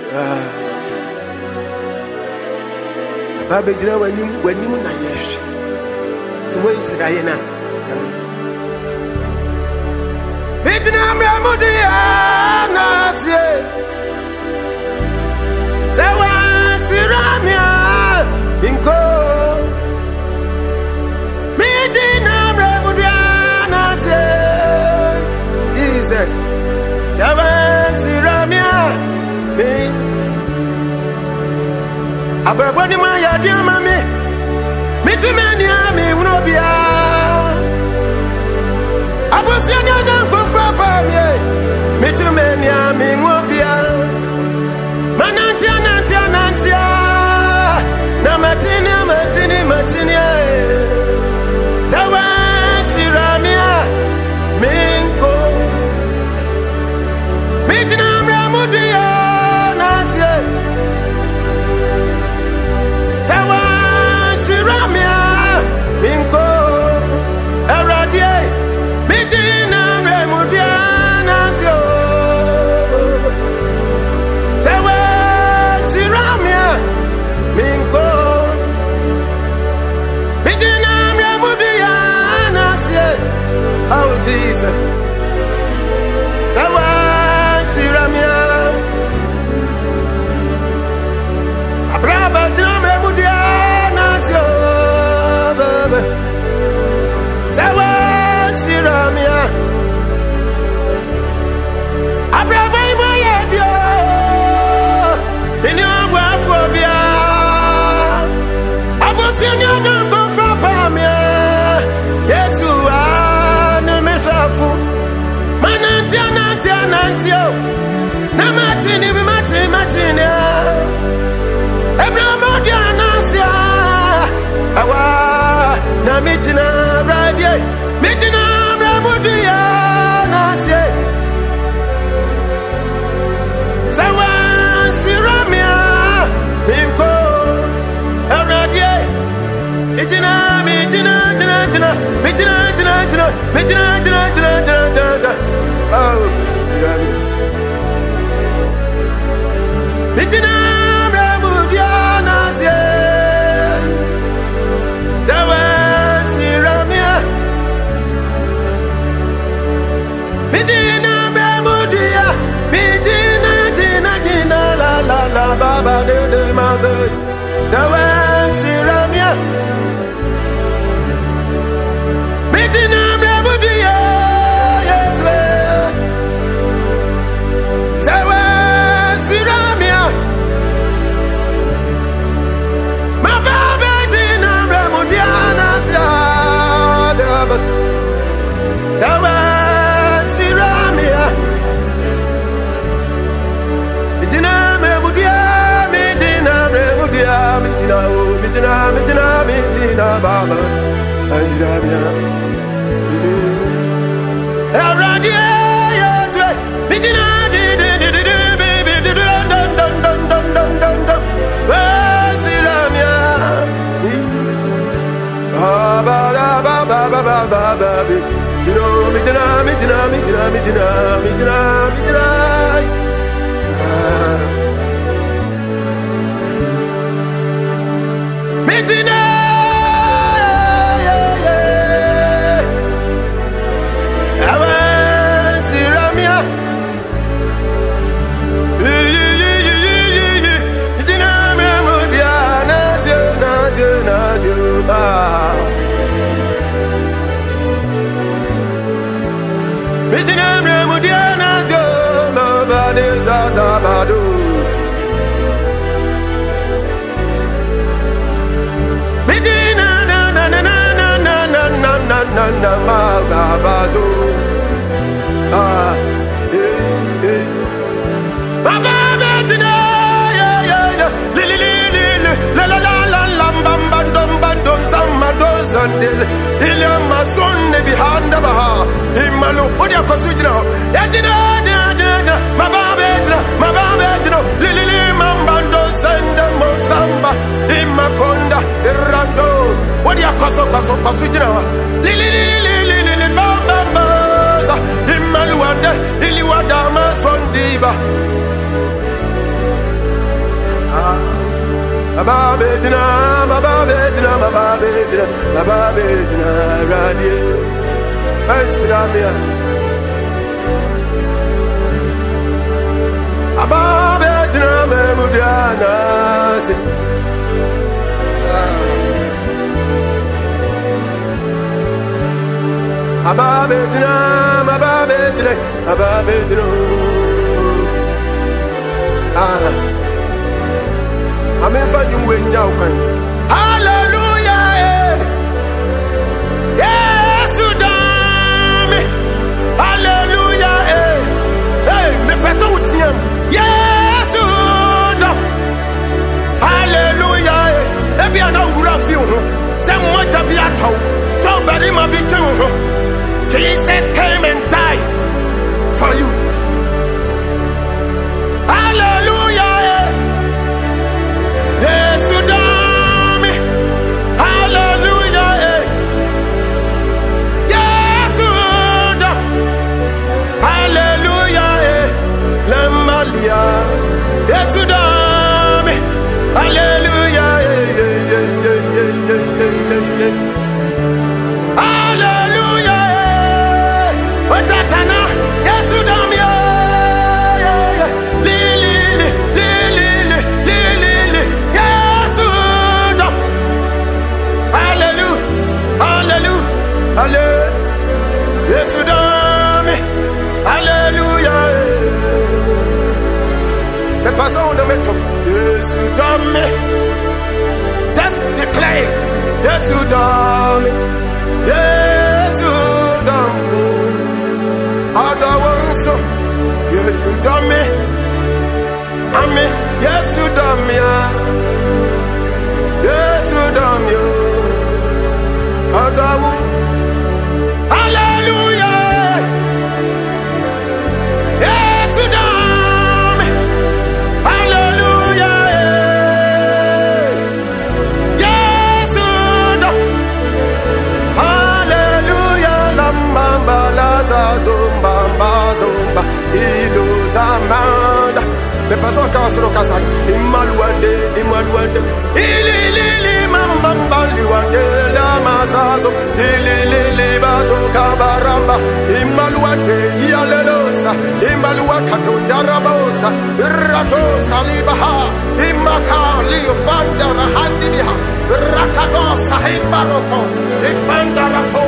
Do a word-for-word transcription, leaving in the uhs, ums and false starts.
Baba jina wanim wanim na yesh. So we Israel na. Bejina mramudi anasie. Sewa siramia binko. Bejina mramudi anasie. Jesus. Sewa siramia bin. Abrabani ma ya dia mami. Mitumeni ami unobia. Abosiani ana kofra pa mi. Mitumeni ami unobia. Manantia nantia nantia. Na matini matini matini. Sawa siramia minko. Mitina mramudia nasie. Sawa siramia minko eradie mijina remudia nasio. Sawa siramia minko mijina remudia nasio. Oh Jesus. Sawa siramia abraba drame mudia nasio baba. Sawa siramia abraba imoye dio bini ogwa afobia abosiani ana kofra pamia Yesu ane mesafu manantia nantia nantio na matini matini matini. Abraham Dianasia awa na mijina radie mijina ramudia nasie. Sawa siramia bimko radie mijina mijina jina jina mijina jina jina mijina jina jina jina. Oh siramia mijina Baba de de maze, sawa siramia. Mijina mrabudia, yes we. Sawa siramia. Ma baba jina mrabudia nasya. Sawa siramia. Mijina Midina, Midina, Midina, Midina, Baba, Azirabia. Aradia, yes, Midina, did it, did it, baby, did it, dun, dun, dun, dun, dun, dun, dun, Azirabia. Baba, Baba, Baba, Baba, Baby, you know, Midina, Midina, Midina, Midina, Midina, Midina. Midina, yeah, yeah. Sawa siramia. Midina memudia nazio nazio nazio ba. Midina memudia nazio ba de zazabado. Na na na ma ga bazo ah eh eh baba betina ya ya ya li li li li la la la la lam bam bam dom bam dom sama dozande ile ma sonne bi handa ba imalu odia ko sujina ya jina jina jina ma baba betina ma baba betina li li li mam bam dozande mo samba imakonda irandos odia ko so ko so ko sujina li li li li li li bam bam baza imalu ande ili wada ma sondiba Bababejna, bababejna, bababejna, bababejna, radio. Ansramia. Bababejna, memudiana. Bababejna, bababejna, bababejna. Ah. I'm in for you when you can. Hallelujah. Yes, you done me. Hallelujah. Hey, me person with him. Yes, you done. Hallelujah. Maybe I know who I feel. Someone to be at home. Somebody might be too. Jesus came and died for you. Hallelujah. Yes, you done me. Hallelujah. Yes, you done. Hallelujah. Lamalia. Yes, you done me. Hallelujah. Hallelujah. Otatana. Yes, you done me. Hallelujah, yes, you done me. Hallelujah, the person on the metro. Yes, you done me. Just declare it. Yes, you done me. Yes, you done me. Other ones, so yes, you done me. Amen. Yes, you done me. Yes, you done me. Other ones. Hallelujah. Yes, you done me. Hallelujah. Yes, you done. Hallelujah. Lambamba laza zumba zumba ilo zamanda. Me paso kasro kasar imaluande imaluande ili ili mambamba liwande la mazazo ili ili bazo kabaramba imaluande yalelosa imaluakato darabosa rato salibaha imakali fanda rahandi biha rakadosa himbaroko ifanda rako